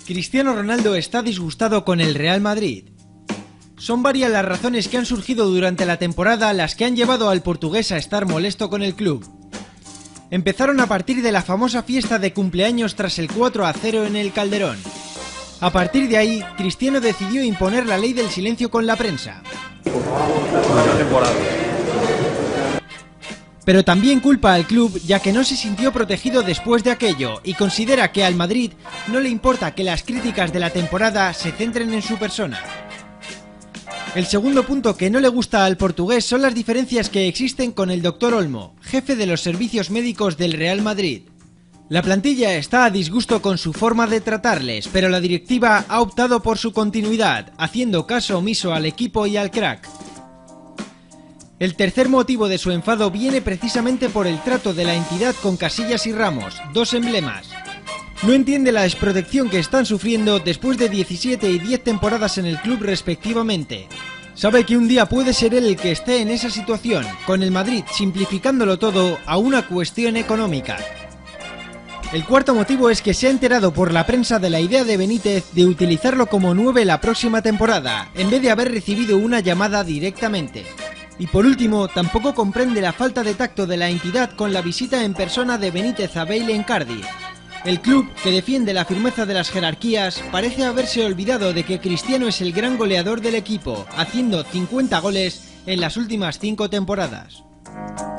Cristiano Ronaldo está disgustado con el Real Madrid. Son varias las razones que han surgido durante la temporada las que han llevado al portugués a estar molesto con el club. Empezaron a partir de la famosa fiesta de cumpleaños tras el 4-0 en el Calderón. A partir de ahí, Cristiano decidió imponer la ley del silencio con la prensa. Pero también culpa al club, ya que no se sintió protegido después de aquello y considera que al Madrid no le importa que las críticas de la temporada se centren en su persona. El segundo punto que no le gusta al portugués son las diferencias que existen con el Dr. Olmo, jefe de los servicios médicos del Real Madrid. La plantilla está a disgusto con su forma de tratarles, pero la directiva ha optado por su continuidad, haciendo caso omiso al equipo y al crack. El tercer motivo de su enfado viene precisamente por el trato de la entidad con Casillas y Ramos, dos emblemas. No entiende la desprotección que están sufriendo después de 17 y 10 temporadas en el club respectivamente. Sabe que un día puede ser él el que esté en esa situación, con el Madrid simplificándolo todo a una cuestión económica. El cuarto motivo es que se ha enterado por la prensa de la idea de Benítez de utilizarlo como 9 la próxima temporada, en vez de haber recibido una llamada directamente. Y por último, tampoco comprende la falta de tacto de la entidad con la visita en persona de Benítez a Bale en Cardiff. El club, que defiende la firmeza de las jerarquías, parece haberse olvidado de que Cristiano es el gran goleador del equipo, haciendo 50 goles en las últimas 5 temporadas.